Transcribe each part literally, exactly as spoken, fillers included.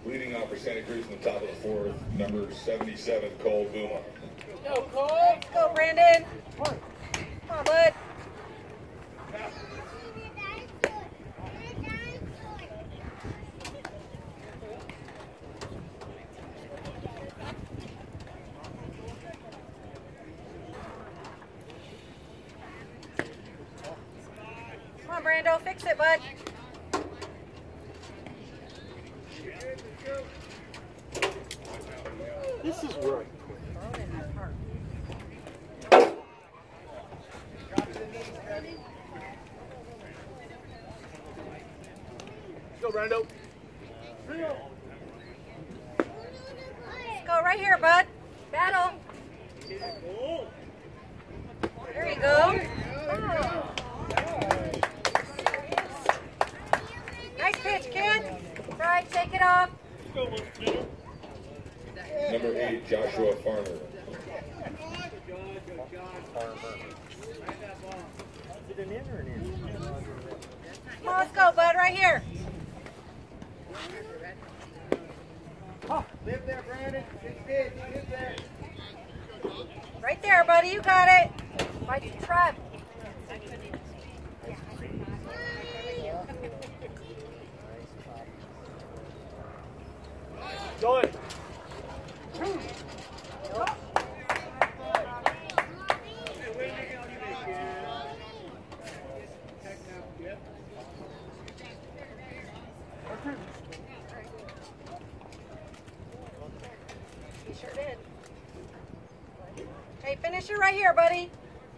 Leading off for Santa Cruz in the top of the fourth, number seventy-seven, Cole Buma. Go, Cole. Go, Brandon. Come on, bud. Come on, Brando. Fix it, bud. This is where I quit. Go, Brando. Let's go right here, bud. Battle. There you go. Oh. Nice pitch, kid. Right, take it off. Number eight, Joshua Farmer. Is it an in or an in? Come on, let's go, bud. Right here. Oh, live there, Brandon. Good pitch. Live there. Right there, buddy. You got it. Right trap. Go it. He sure did. Hey, finish it right here, buddy.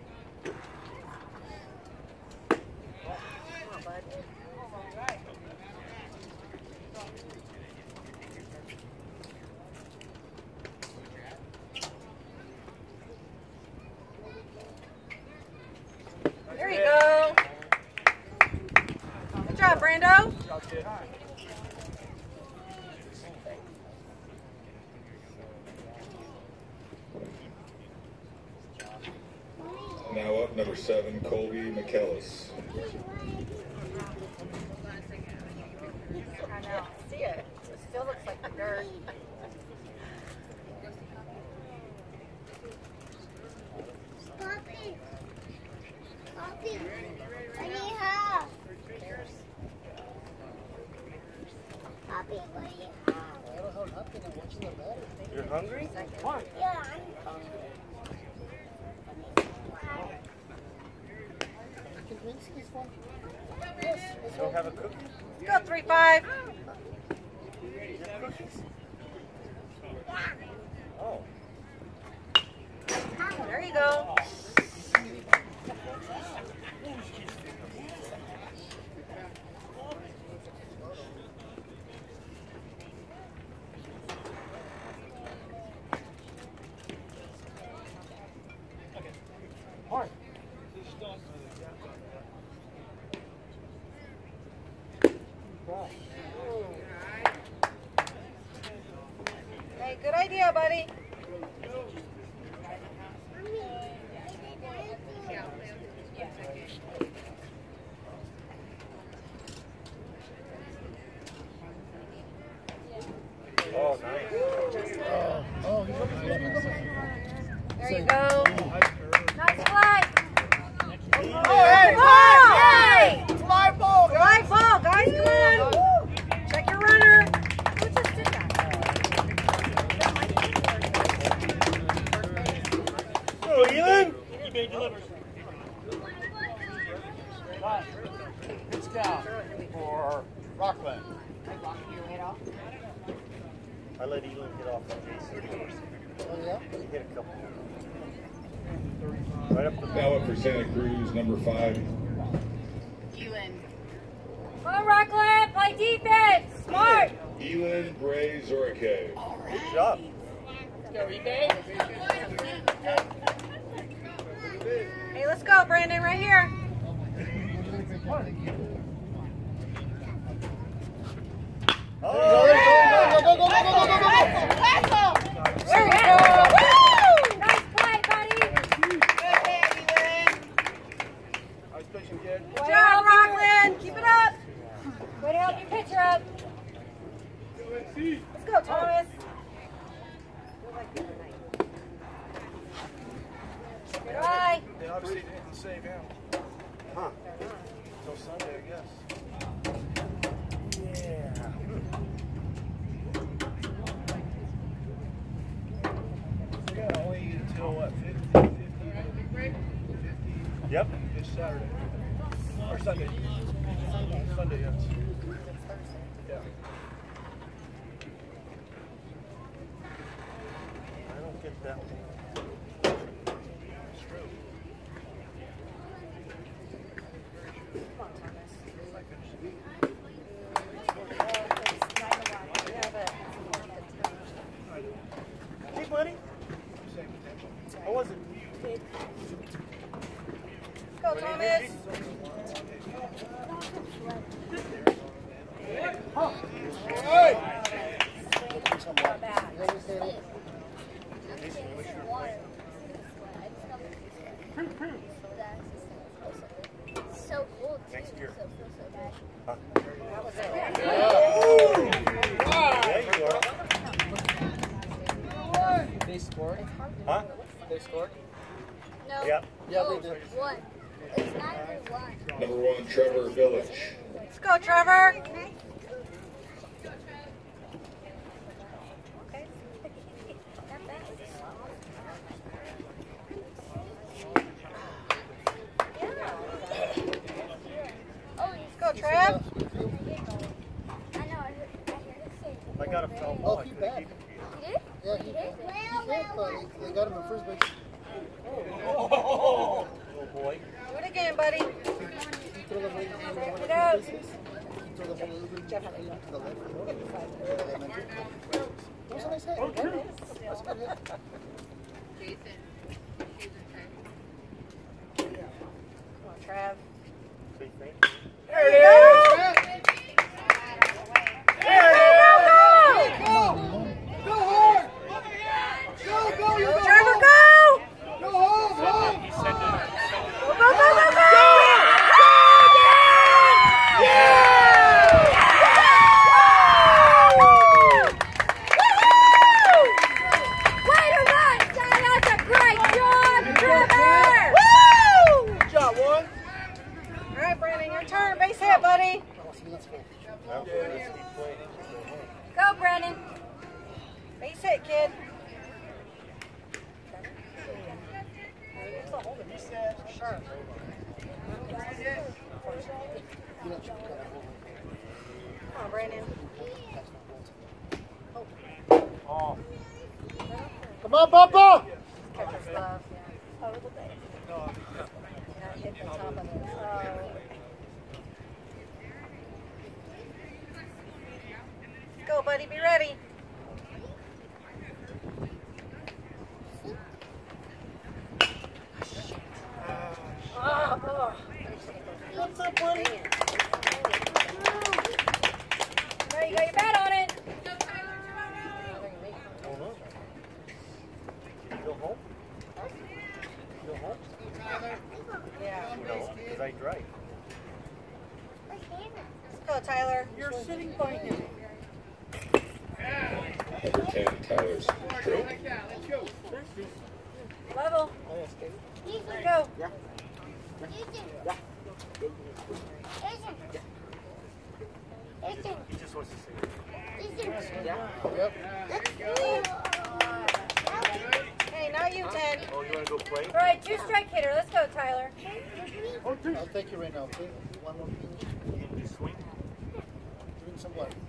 Come on, bud. There you go. Good job, Brando. Now up, number seven, Colby McKellis. I know. See it. It still looks like the dirt. Poppy. Poppy. What do you have? Poppy, what do you have? I don't know nothing. I'm watching the better. You're hungry? Come on. Yeah, I'm hungry. Yes. You don't have a cookie? Go, three five. Oh. There you go. Hard. Hey, good idea, buddy. Oh, nice. Oh, oh, he's looking good. There you go. Nice play. Oh, hey, Hey! fly ball, guys. Fly ball, guys. Come on. Check your runner. Who just did that? Go, Elin. You may deliver. Pitch down for Rocklin. I let Elin get off on Jason. Oh, yeah? He hit a couple. Right up the Now up for Santa Cruz, number five. Elin. Come on, Rocklin. Play defense. Smart. Elin Bray Zorike. Good job. Hey, let's go, Brandon. Right here. Oh, go, go, go, go, go, go, go, go, go. There you go. Woo! Nice play, buddy. Good job, Rocklin. Keep it up. Way to help your pitcher up. Let's go, Thomas. Good eye. They obviously didn't save him. Huh? Until Sunday, I guess. Yeah. Yeah, only until what, fifty, fifty, fifty? Yep. This Saturday. Or Sunday. Sunday. Sunday, yes. Yeah. I don't get that one. It's true. Come on, Thomas. Hey, buddy. Same potential. How was it? Go, Thomas. So cold. Next year. So, so, so bad. Huh? That was it. Yeah, you are. They scored? Huh? They scored? No. Yeah. Yeah, no, they did. One. It's not even one. Number one, Trevor Village. Let's go, Trevor. Okay. Not bad. Oh, Let's go, Trev. I know. I heard, I heard it say. I got a foul Oh, ball. I he couldn't back. keep it. You did? Yeah, he, he hit, but they got him in first base. Oh, little boy. Do it again, buddy. He threw the ball in one of It the out. bases. He threw the ball a little bit to the left. That was a nice hit. That's a good hit. Come on, Trev. Say thank you. There it is. There it is. Go, Go hard! Go, go, you go, go Trevor, home! go. Go home, home! He sent it. Go, go, go, go, go. Way to run, son. That's a great job, Trevor. Good job, one. All right, Brandon, your turn. Base hit, buddy. Let's go. Now, let's keep playing. Go, Brandon. Base hit, kid. Sure. You know, check that out. Come on, Brandon. Oh, Come on, Papa! Catcher's glove. A little bit. Not hit the top of it. Oh. Go, buddy. Be ready. Oh, oh. What's up, buddy? Dang it. Now you got your bat on it. hold on. Can you go home? You go home? Yeah. No, because I drive. Let's go, Tyler. You're sitting by him. Number ten, Tyler True. Level. Let's go. He just wants to say Yep. Hey, now you, ten. oh, you want to go play? All right, two strike hitter. Let's go, Tyler. I'll take you right now, okay? One more. You can do swing? Doing some what?